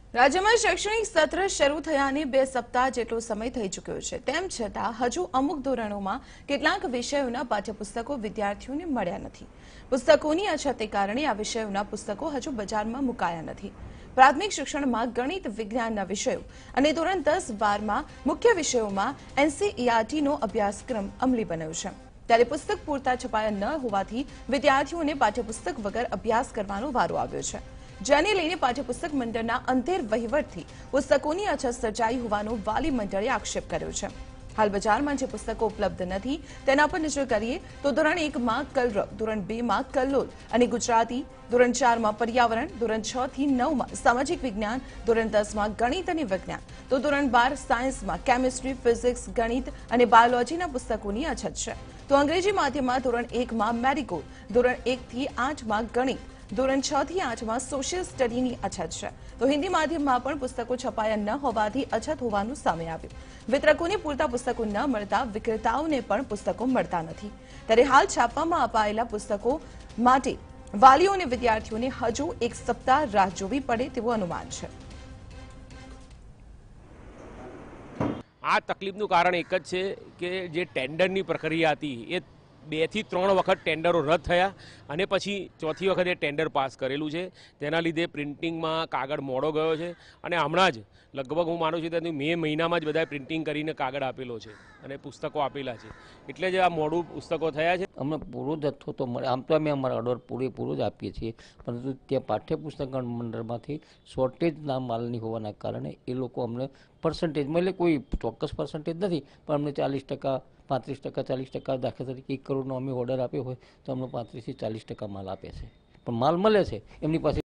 राज्य में शैक्षणिक सत्र शुरू थयाने 2 सप्ताह जेटलो समय थई चुक्यो छे। तेम छतां हजू अमुक धोरणोमां केटलाक विषयोना पाठ्यपुस्तको विद्यार्थीओने मळ्या नथी। पुस्तकोनी अछतने कारणे आ विषयोना पुस्तको हजू बजारमां मुकाया नथी। प्राथमिक शिक्षणमां गणित विज्ञानना विषयो अने धोरण 10-12 मां मुख्य विषयोमां एनसीईआरटीनो अभ्यासक्रम अमली बन्यो छे। त्यारे पुस्तक पूरता छपाया न होवाथी विद्यार्थीओने पाठ्यपुस्तक वगर अभ्यास करवानो वारो આવ્યો છે। જેને લઈને પાઠ્યપુસ્તક મંડળના અંધેર વહીવટથી પુસ્તકોની અછત સર્જાઈ હોવાનો વાલી મંડળે આક્ષેપ કર્યો છે। હાલ બજારમાં જે પુસ્તકો ઉપલબ્ધ નથી તેના પર નજર કરીએ તો ધોરણ 1 માં કલરવ, ધોરણ 2 માં કલ્લોલ અને ગુજરાતી, ધોરણ 4 માં પર્યાવરણ, ધોરણ 6 થી 9 માં સામાજિક વિજ્ઞાન, ધોરણ 10 માં ગણિત અને વિજ્ઞાન, તો ધોરણ 12 સાયન્સમાં કેમિસ્ટ્રી, ફિઝિક્સ, ગણિત અને બાયોલોજીના પુસ્તકોની અછત છે। તો અંગ્રેજી માધ્યમમાં ધોરણ 1 માં મેરીગોલ્ડ, ધોરણ 1 થી 8 માં ગણિત, ધોરણ 6 થી 8 માં સોશિયલ સ્ટડીની અછત છે। તો હિન્દી માધ્યમમાં પણ પુસ્તકો છપાયા ન હોવાથી અછત હોવાનું સામે આવ્યું। વિતરકોને પૂરતા પુસ્તકો ન મળતા વિક્રેતાઓને પણ પુસ્તકો મળતા નથી। ત્યારે હાલ છાપવામાં અપાયેલા પુસ્તકો માટે વાલીઓ અને વિદ્યાર્થીઓને હજુ 1 સપ્તાહ રાહ જોવી પડે તેવું અનુમાન છે। આ તકલીફનું કારણ એક જ છે કે જે ટેન્ડરની પ્રક્રિયા હતી એ 2 થી 3 વખત ટેન્ડરો રદ થયા અને પછી ચોથી વખત એ ટેન્ડર પાસ કરેલું છે। તેના લીધે પ્રિન્ટિંગમાં કાગળ મોડો ગયો છે અને હમણાં જ લગભગ હું માનું છું કે મે મહિનામાં જ બધાએ પ્રિન્ટિંગ કરીને કાગળ આપેલો છે અને પુસ્તકો આપેલા છે, એટલે જ આ મોડું પુસ્તકો થયા છે। અમને પૂરો જથ્થો તો મળે, આમ તો અમે અમારા ઓર્ડર પૂરેપૂરો જ આપીએ છીએ, પરંતુ ત્યાં પાઠ્યપુસ્તક મંડળમાંથી શોર્ટેજના માલની હોવાના કારણે એ લોકો અમને પર્સન્ટેજમાં, એટલે કોઈ ચોક્કસ પર્સન્ટેજ નથી, પણ અમને 40%, 35%, 40%, દાખલા તરીકે 1 કરોડનો અમે ઓર્ડર આપ્યો હોય તો અમને 35 થી 40% માલ આપે છે, પણ માલ મળે છે એમની પાસે।